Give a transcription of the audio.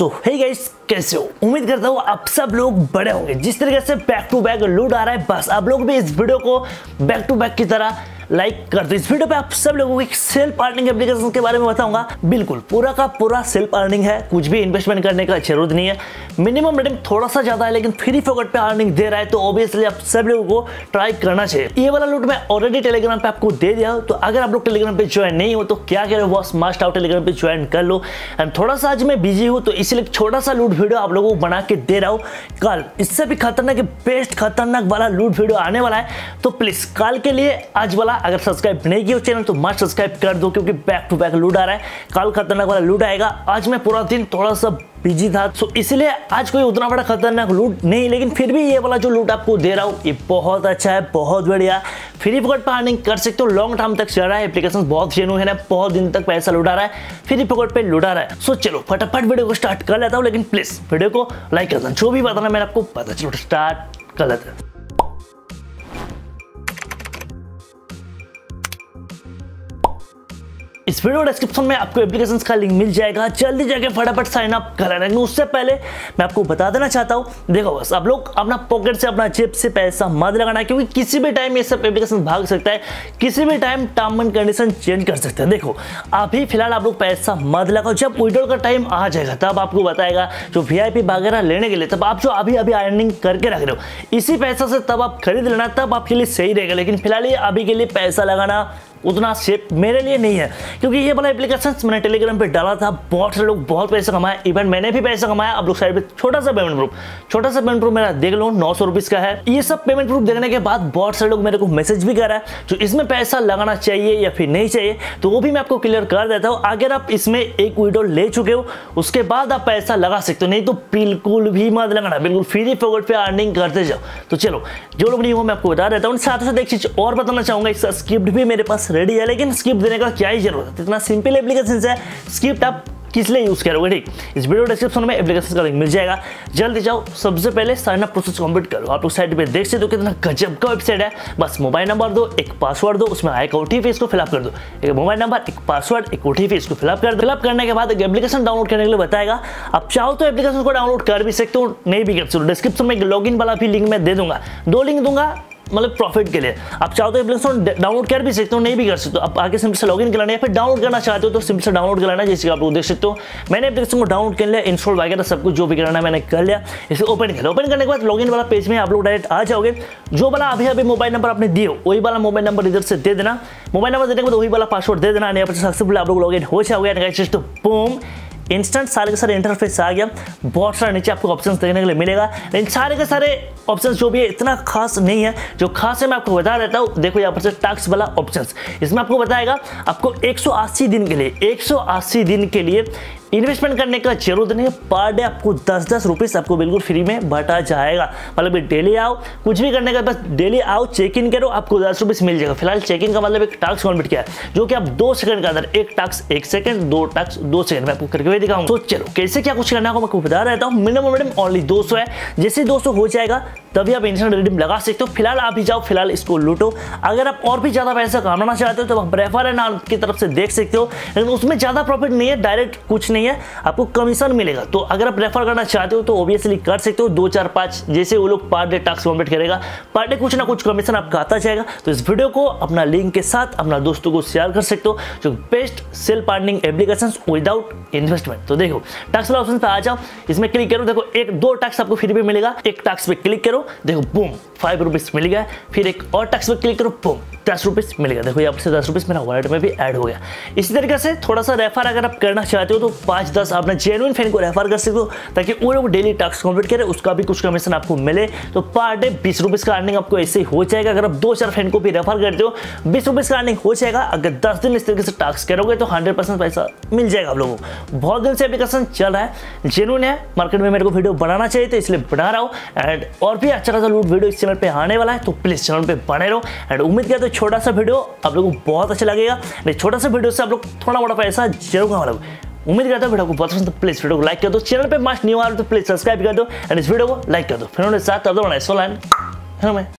सो hey guys, कैसे हो? उम्मीद करता हूँ आप सब लोग बड़े होंगे। जिस तरीके से बैक टू बैक लूट आ रहा है, बस आप लोग भी इस वीडियो को बैक टू बैक की तरह लाइक कर दो। इस वीडियो पे आप सब लोगों को एक सेल्फ अर्निंग एप्लीकेशन के बारे में बताऊंगा। बिल्कुल पूरा का पूरा सेल्फ अर्निंग है, कुछ भी इन्वेस्टमेंट करने का जरूरत नहीं है। मिनिमम रेटिंग थोड़ा सा ज्यादा है, लेकिन फ्री फोकट पे अर्निंग दे रहा है, तो ऑब्वियसली आप सब लोगों को ट्राई करना चाहिए। ये वाला लूट मैं ऑलरेडी टेलीग्राम पे आपको दे दिया हूं, तो अगर आप लोग टेलीग्राम पे ज्वाइन नहीं हो तो क्या कह रहे हो बॉस, मस्ट आओ टेलीग्राम पे ज्वाइन कर लो। एंड थोड़ा सा आज मैं बिजी हूँ, तो इसलिए छोटा सा लूट वीडियो आप लोगों को बना के दे रहा हूँ। कल इससे भी खतरनाक बेस्ट खतरनाक वाला लूट वीडियो आने वाला है, तो प्लीज कल के लिए आज वाला अगर सब्सक्राइब नहीं किया चैनल तो मस्ट सब्सक्राइब कर दो, क्योंकि बैक टू बैक लूट आ रहा है। कल खतरनाक वाला लूट आएगा। आज मैं पूरा दिन थोड़ा सा बिजी था, तो इसलिए आज कोई उतना बड़ा खतरनाक लूट नहीं, लेकिन फिर भी ये वाला जो लूट आपको दे रहा हूँ ये बहुत अच्छा है, बहुत बढ़िया। फ्री फोकट पे अर्निंग कर सकते हो, लॉन्ग टर्म तक चल रहा है। एप्लीकेशन बहुत जेन्युइन है, बहुत दिन तक पैसा लुटा रहा है, फ्री फोकट पे लुटा रहा है। सो चलो फटाफट वीडियो को स्टार्ट कर लेता हूँ, लेकिन प्लीज वीडियो को लाइक कर देना। जो भी बताना मैंने आपको पता, चलो स्टार्ट कर लेते हैं। इस वीडियो डिस्क्रिप्शन में आपको एप्लीकेशन का लिंक मिल जाएगा, जल्दी जाके फटाफट साइन अप करा लेना। उससे पहले मैं आपको बता देना चाहता हूँ, देखो बस आप लोग अपना पॉकेट से अपना जेब से पैसा मत लगाना है, क्योंकि किसी भी टाइम ये सब एप्लीकेशन भाग सकता है, किसी भी time term and condition change कर सकते हैं। देखो अभी फिलहाल आप लोग पैसा मत लगाओ, जब विड्रॉल का टाइम आ जाएगा तब आपको बताएगा जो VIP वगैरह लेने के लिए, तब आप जो अभी अर्निंग करके रख रहे हो इसी पैसा से तब आप खरीद लेना, तब आपके लिए सही रहेगा। लेकिन फिलहाल ये अभी के लिए पैसा लगाना उतना सेफ मेरे लिए नहीं है, क्योंकि ये वाला एप्लीकेशन मैंने टेलीग्राम पे डाला था, बहुत से लोग बहुत पैसा कमाए, इवन मैंने भी पैसा कमाया। आप लोग साइड पे छोटा सा पेमेंट प्रूफ मेरा देख लो, 900 रुपीज का है। ये सब पेमेंट प्रूफ देखने के बाद बहुत से लोग मेरे को मैसेज भी कर रहा है जो इसमें पैसा लगाना चाहिए या फिर नहीं चाहिए, तो वो भी मैं आपको क्लियर कर देता हूँ। अगर आप इसमें एक विड्रॉल ले चुके हो उसके बाद आप पैसा लगा सकते हो, नहीं तो बिल्कुल भी मत लगाना, बिल्कुल फ्री फोकट पे अर्निंग करते जाओ। तो चलो जो लोग नहीं हो मैं आपको बता देता हूँ। साथ ही साथ एक चीज और बताना चाहूंगा, इसका स्क्रिप्ट भी मेरे पास रेडी है, लेकिन स्क्रिप्ट देने का क्या ही जरूरत है, इतना सिंपल एप्लीकेशन है। स्क्रिप्ट आप किस लिए यूज करोगे, ठीक? इस वीडियो डिस्क्रिप्शन में एप्लीकेशन का लिंक मिल जाएगा, जल्दी जाओ। सबसे पहले साइन अप प्रोसेस कंप्लीट करो। आप लोग साइड पे देख सकते हो कितना गजब का वेबसाइट है। बस मोबाइल नंबर दो, एक पासवर्ड दो, उसमें आएगा OTP, इसको फिलअप कर दो। एक मोबाइल नंबर, एक पासवर्ड, एक OTP, इसको फिलअप कर दो। फिलअप करने के बाद एक एप्लीकेशन डाउनलोड करने के लिए बताएगा। आप चाहो तो एप्लीकेशन को डाउनलोड कर भी सकते हो, नहीं भी कर सकते हो। डिस्क्रिप्शन में एक लॉगिन वाला भी लिंक मैं दे दूंगा, 2 लिंक दूंगा, मतलब प्रॉफिट के लिए। आप चाहो तो एप्लीकेशन डाउनलोड कर भी सकते हो, नहीं भी कर सकते हो। आप आगे सिंपल से लॉगिन कर लेना, या फिर डाउनलोड करना चाहते हो तो सिंपल से डाउनलोड कर लेना। जैसे आप लोग देख सकते हो मैंने एप्लीकेशन को डाउनलोड कर लिया, इंस्टॉल वगैरह सब कुछ जो भी करना है मैंने कर लिया। इसे ओपन कर लिया। ओपन करने के बाद लॉगिन वाला पेज में आप लोग डायरेक्ट आ जाओगे। जो वाला अभी मोबाइल नंबर आपने दिए वही वाला मोबाइल नंबर इधर से दे देना। मोबाइल नंबर देने के बाद वही वाला पासवर्ड दे देना। यहाँ पर सक्सेसफुल आप लोग लॉगिन हो जाओगे। तो बूम, इंस्टेंट सारे के सारे इंटरफेस आ गया। बहुत सारा नीचे आपको ऑप्शंस देखने के लिए मिलेगा, लेकिन सारे के सारे ऑप्शंस जो भी है इतना खास नहीं है। जो खास है मैं आपको बता देता हूँ। देखो यहाँ पर से टैक्स वाला ऑप्शंस, इसमें आपको बताएगा आपको 180 दिन के लिए 180 दिन के लिए इन्वेस्टमेंट करने का जरूरत नहीं है। पर डे आपको 10-10 रुपीज आपको बिल्कुल फ्री में बांटा जाएगा। मतलब डेली आओ, कुछ भी करने का, बस डेली आओ, चेक इन करो, आपको 10 रुपीज मिल जाएगा। फिलहाल चेक इन का मतलब एक टास्क कंप्लीट किया है, जो कि आप 2 सेकंड के अंदर, एक टास्क 1 सेकंड, 2 टास्क 2 सेकंड में आपको करके भी दिखाऊंगा। तो चलो कैसे क्या कुछ करना है मैं आपको बता रहता हूँ। मिनिमम ओनली 200 है, जैसे 200 हो जाएगा तभी आप इंस्टेंट रिडीम लगा सकते हो। फिलहाल आप ही जाओ, फिलहाल इसको लूटो। अगर आप और भी ज्यादा पैसा कमाना चाहते हो तो आप रेफर नाम की तरफ से देख सकते हो, लेकिन उसमें ज्यादा प्रॉफिट नहीं है, डायरेक्ट कुछ नहीं है, आपको कमीशन मिलेगा। तो अगर आप रेफर करना चाहते हो तो ऑब्वियसली कर सकते हो। 2, 4, 5 जैसे वो लोग पर डे टास्क कंप्लीट करेगा, पर डे कुछ ना कुछ कमीशन आपका आता जाएगा। तो इस वीडियो को अपना लिंक के साथ अपना दोस्तों को शेयर कर सकते हो, जो best self earning application without investment. तो देखो टास्क वाला ऑप्शन पे आ जाओ, इसमें क्लिक करो। देखो 1-2 टास्क आपको फ्री पे मिलेगा। एक टास्क पे क्लिक करो, देखो बूम 5 रुपीज मिल गया। फिर एक और टास्क पे क्लिक करो, बूम 10 रुपीज मिल गया। देखो यहाँ से 10 रुपीज मेरा वॉलेट में भी ऐड हो गया। इसी तरीके से थोड़ा सा रेफर अगर आप करना चाहते हो तो 5-10 अपने जेन्युइन फ्रेंड को रेफर कर सकते हो, ताकि वो लोग डेली टास्क कंप्लीट करे, उसका भी कुछ कमीशन आपको मिले। तो पर डे 20 रुपीज का अर्निंग आपको ऐसे ही हो जाएगा। अगर आप 2-4 फ्रेंड को भी रेफर करते हो 20 रुपीज का अर्निंग हो जाएगा। अगर 10 दिन इस तरीके से टास्क करोगे तो 100% पैसा मिल जाएगा आप लोगों को। बहुत दिन से एप्लीकेशन चल रहा है, जेन्युइन है, मार्केट में मेरे को वीडियो बनाना चाहिए तो इसलिए बना रहा हूँ। एंड और भी अच्छा खासा लूट वीडियो इस चैनल पे आने वाला है, तो प्लीज चैनल पे बने रहो। एंड उम्मीद किया तो छोटा सा वीडियो आप लोगों को बहुत अच्छा लगेगा। छोटा सा वीडियो से आप लोग थोड़ा बड़ा पैसा जरूर कमा लोगे। उम्मीद करता हूँ वीडियो को बहुत पसंद, तो प्लीज वीडियो को लाइक कर दो। चैनल पे मस्ट न्यू आ रहे तो प्लीज सब्सक्राइब कर दो एंड इस वीडियो को लाइक कर दो। फिर साथ तब तक